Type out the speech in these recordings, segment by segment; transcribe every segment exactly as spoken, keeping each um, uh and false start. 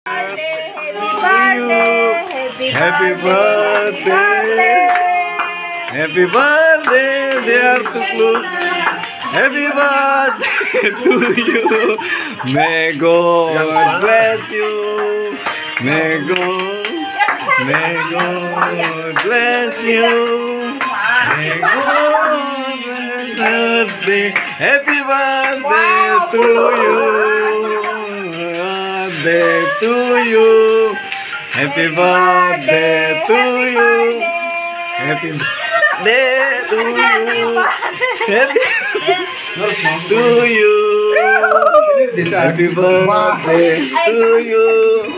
Happy birthday, happy birthday, dear Tuklu. Happy birthday to you. May God bless you. May God, may God bless you. May God bless you. Happy birthday to you. Birthday to you. Happy birthday to you. Happy birthday to you. Happy to you. Happy birthday to you.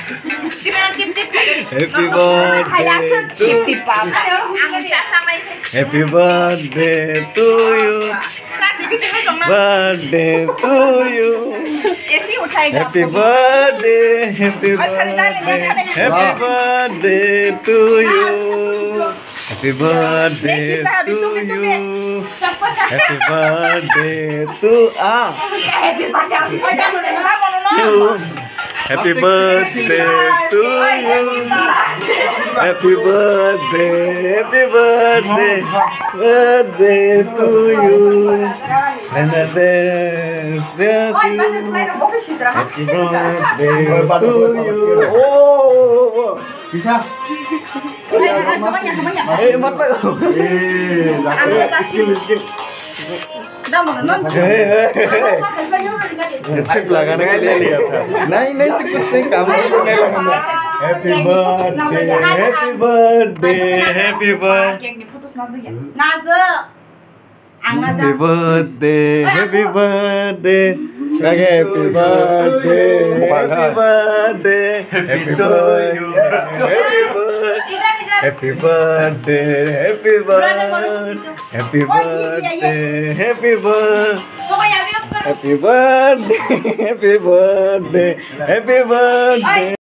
Happy birthday to you. Happy birthday to you. Birthday to you. Happy birthday, happy birthday, happy birthday to you. Happy birthday to you. Happy birthday to ah. Happy birthday to you. Happy birthday, happy birthday, birthday to you. And the best, yes, you. Happy birthday to you. Oh, bisa. Eh, mata. Eh, skill, skill. सिर्फ लगाने के लिए लिया था नहीं नहीं सिर्फ कुछ नहीं काम करने लगा happy birthday happy birthday happy birthday happy birthday happy birthday happy birthday happy birthday Happy birthday, happy birthday, happy birthday, happy birthday, happy birthday, happy birthday, happy birthday.